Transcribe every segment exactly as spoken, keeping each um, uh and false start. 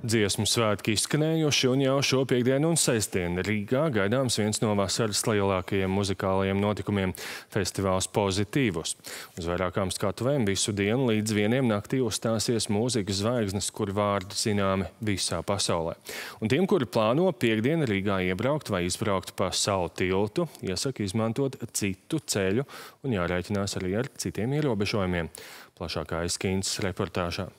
Dziesmu svētki izskanējuši, un jau šo piektdienu un sestdienu Rīgā gaidāms viens no vasaras lielākajiem muzikālajiem notikumiem – festivāls Pozitīvus. Uz vairākām skatuvēm visu dienu līdz vieniem naktī uzstāsies mūzikas zvaigznes, kuri vārdi zināmi visā pasaulē. Un tiem, kuri plāno piektdienu Rīgā iebraukt vai izbraukt pa Salu tiltu, iesaka izmantot citu ceļu un jārēķinās arī ar citiem ierobežojumiem. Plašākā Aizkīnas reportāžā.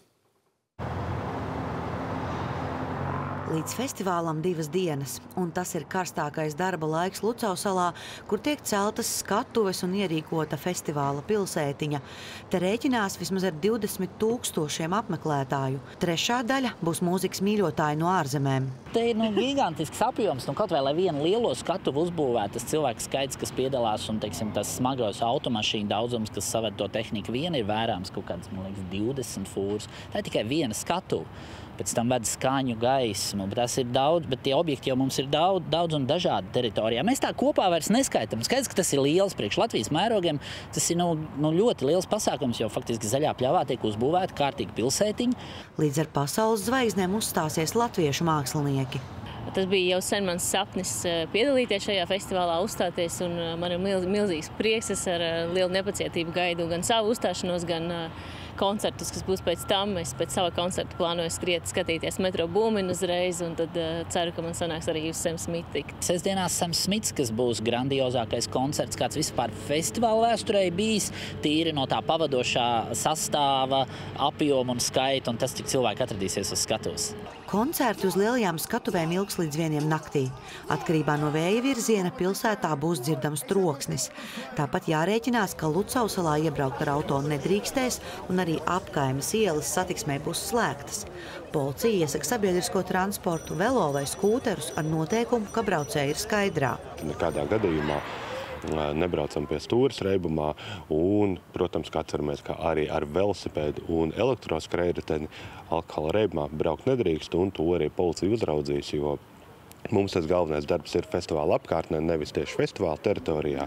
Līdz festivālam divas dienas, un tas ir karstākais darba laiks Lucavsalā, kur tiek celtas skatuves un ierīkota festivāla pilsētiņa. Te rēķinās vismaz ar divdesmit tūkstošiem apmeklētāju. Trešā daļa būs mūzikas mīļotāji no ārzemēm. Te ir nu, gigantisks apjoms, nu, kaut vai lai vienu lielo skatuvu uzbūvētu, tas cilvēku skaits, kas piedalās, un teiksim, tas smagos automašīnu daudzums, kas saved to tehniku, viena ir vērāms kaut kāds, man liekas, divdesmit fūrus. Tā ir tikai viena skatuva. Pēc tam ved skaņu, gaismu, bet tas ir daudz, bet tie objekti jau mums ir daudz, daudz un dažādi teritorijā. Mēs tā kopā vairs neskaitam. Skaidrs, ka tas ir liels priekš Latvijas mērogiem. Tas ir nu, nu, ļoti liels pasākums, jo faktiski zaļā pļavā tiek uzbūvēta kārtīga pilsētiņa. Līdz ar pasaules zvaigznēm uzstāsies latviešu mākslinieki. Tas bija jau sen mans sapnis piedalīties šajā festivālā, uzstāties, un man ir milz, milzīgs prieks. Es ar lielu nepacietību gaidu gan savu uzstāšanos, gan koncertus, kas būs pēc tam. Es pēc sava koncerta plānoju skriet, skatīties Metro Boomin uzreiz, un tad uh, ceru, ka man sanāks arī uz Sam Smith tikt. Sestdienās Sam Smiths, kas būs grandiozākais koncerts, kāds vispār festivāla vēsturē bijis, tīri no tā pavadošā sastāva, apjoma un skaita, un tas, cik cilvēki atradīsies uz skatuves. Koncerti uz lielajām skatuvēm ilgs līdz vieniem naktī. Atkarībā no vēja virziena pilsētā būs dzirdams troksnis. Tāpat jārēķinās, ka Lucavsalā iebraukt ar auto nedrīkstēs, un arī apkaimes ielas satiksmē būs slēgtas. Policija iesaka sabiedrisko transportu, velo vai skūterus ar noteikumu, ka braucēji ir skaidrā. Nekādā gadījumā nebraucam pie stūres reibumā un, protams, kā atceramies, ka arī ar velosipēdu un elektroskrējēju alkohola reibumā braukt nedrīkst, un to arī policija uzraudzīs, jo mums tas galvenais darbs ir festivāla apkārtnē, nevis tieši festivāla teritorijā,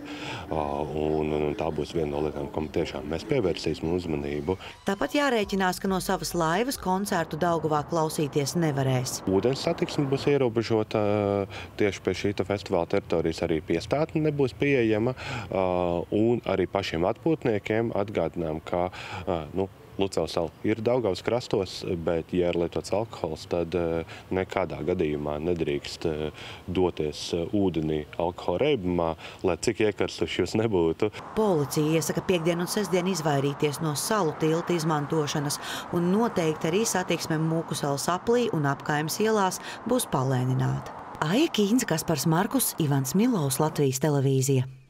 un, un, un tā būs viena no lietām, kam tiešām mēs pievērsīsim uzmanību. Tāpat jārēķinās, ka no savas laivas koncertu Daugavā klausīties nevarēs. Ūdens satiksme būs ierobežota tieši pie šīta festivāla teritorijas, arī piestātne nebūs pieejama, un arī pašiem atpūtniekiem atgādinām, ka, nu, Lucavsala ir Daugavas krastos, bet, ja ir lietots alkohols, tad nekādā gadījumā nedrīkst doties ūdenī alkohola reibumā, lai cik iekarstuši jūs nebūtu. Policija iesaka piektdienu un sestdienu izvairīties no Salu tilta izmantošanas, un noteikti arī satiksme Mūkusalas aplī un apkaimes ielās būs palēnināta. Aija Kīns, Kaspars Markus, Ivans Milovs, Latvijas televīzija.